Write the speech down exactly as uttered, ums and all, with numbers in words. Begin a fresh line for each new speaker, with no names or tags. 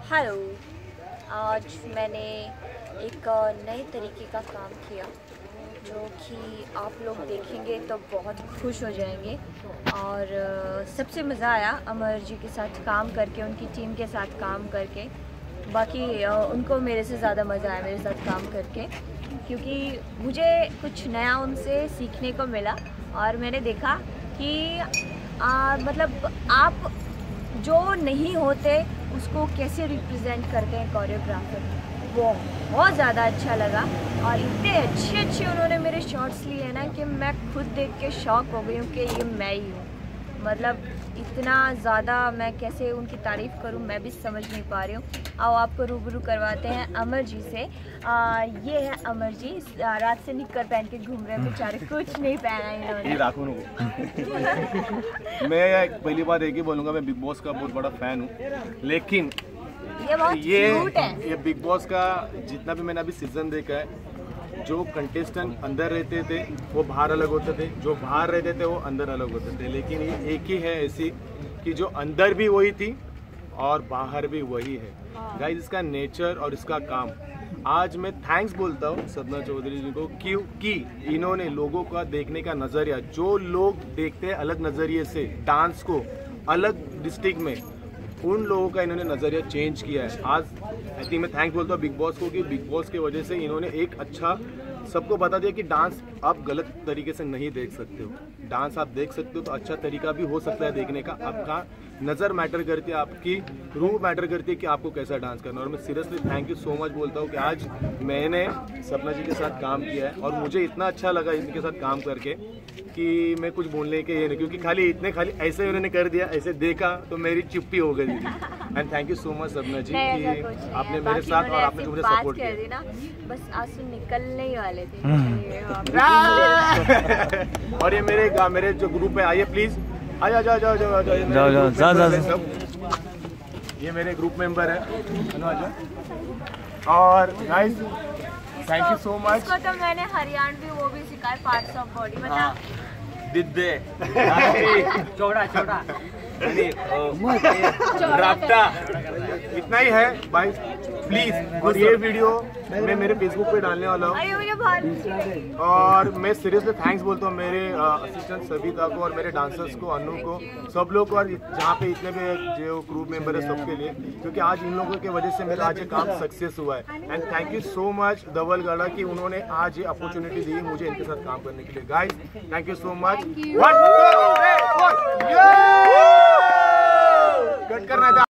Hello, आज मैंने एक नए तरीके का काम किया जो कि आप लोग देखेंगे तो बहुत खुश हो जाएंगे। और सबसे मज़ा आया अमर जी के साथ काम करके, उनकी टीम के साथ काम करके। बाकी उनको मेरे से ज़्यादा मज़ा आया मेरे साथ काम करके, क्योंकि मुझे कुछ नया उनसे सीखने को मिला। और मैंने देखा कि आ, मतलब आप जो नहीं होते उसको कैसे रिप्रेजेंट करते हैं कोरियोग्राफर, बहुत ज़्यादा अच्छा लगा। और इतने अच्छे अच्छे उन्होंने मेरे शॉट्स लिए ना कि मैं खुद देख के शॉक हो गई हूँ कि ये मैं ही हूँ। मतलब इतना ज़्यादा मैं कैसे उनकी तारीफ़ करूँ मैं भी समझ नहीं पा रही हूँ। आओ आपको रूबरू करवाते हैं अमर जी से। आ, ये है अमर जी, रात से निक्कर पहन के घूम रहे हैं बेचारे, कुछ नहीं पहना इन्होंने।
मैं पहली बार एक ही बोलूँगा, मैं बिग बॉस का बहुत बड़ा फ़ैन हूँ, लेकिन
ये बहुत
ये
क्यूट है।
ये बिग बॉस का जितना भी मैंने अभी सीज़न देखा है, जो कंटेस्टेंट अंदर रहते थे वो बाहर अलग होते थे, जो बाहर रहते थे वो अंदर अलग होते थे। लेकिन ये एक ही है ऐसी कि जो अंदर भी वही थी और बाहर भी वही है। गाइस, इसका नेचर और इसका काम, आज मैं थैंक्स बोलता हूँ सपना चौधरी जी को, क्योंकि इन्होंने लोगों का देखने का नज़रिया, जो लोग देखते हैं अलग नज़रिए से डांस को अलग डिस्ट्रिक्ट में, उन लोगों का इन्होंने नज़रिया चेंज किया है। आज आई थिंक मैं थैंक्स बोलता हूँ बिग बॉस को कि बिग बॉस की वजह से इन्होंने एक अच्छा सबको बता दिया कि डांस आप गलत तरीके से नहीं देख सकते हो, डांस आप देख सकते हो तो अच्छा तरीका भी हो सकता है देखने का। आपका नज़र मैटर करती है, आपकी रूह मैटर करती है कि आपको कैसा डांस करना है। और मैं seriously thank you so much बोलता हूँ कि आज मैंने सपना जी के साथ काम किया है और मुझे इतना अच्छा लगा इनके साथ काम करके कि मैं कुछ बोलने के ये नहीं, क्योंकि खाली इतने खाली ऐसे उन्होंने कर दिया, ऐसे देखा तो मेरी चुप्पी हो गई थी। And thank you so much Sapna ji कि आपने मेरे साथ और आपने मुझे सपोर्ट किया ना, बस आंसू निकलने ही वाले थे। और ये मेरे मेरे जो ग्रुप है, आइए प्लीज, आइए जाओ जाओ जाओ जाओ जाओ जाओ, ये मेरे ग्रुप मेंबर है। और guys thank you so much.
इसको तो मैंने हरियाणवी वो भी सिखाया, पार्ट्स ऑफ बॉडी, मतलब
दिद्दे,
चौड़ा चौड़ा
राफ्टा, इतना ही है भाई प्लीज। और ये वीडियो मैं मेरे फेसबुक पे डालने वाला हूँ। और मैं सीरियसली थैंक्स बोलता हूँ मेरे असिस्टेंट सविता को और मेरे डांसर्स को, अनु को, सब लोग को, और जहाँ पे इतने भी जो क्रू मेंबर है सबके लिए, क्योंकि आज इन लोगों की वजह से मेरा आज ये काम सक्सेस हुआ है। And thank you so much Dhaval Gadha कि उन्होंने आज ये अपॉर्चुनिटी दी मुझे इनके साथ काम करने के लिए। Guys thank you so much. Cut करना था।